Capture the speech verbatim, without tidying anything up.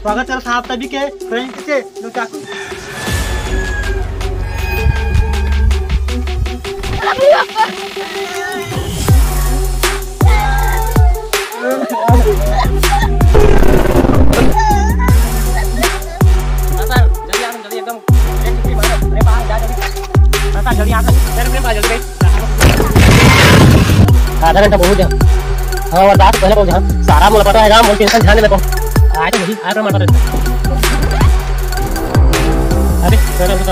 तो अगर चल साहब तभी के पीछे जो चाकू आधा घंटा बहुत है। हाँ और बात पहले पहुंचा सारा मुझे पता है काम बोल टेंशन ध्यान देता हूँ आज वही आज टमाटर अरे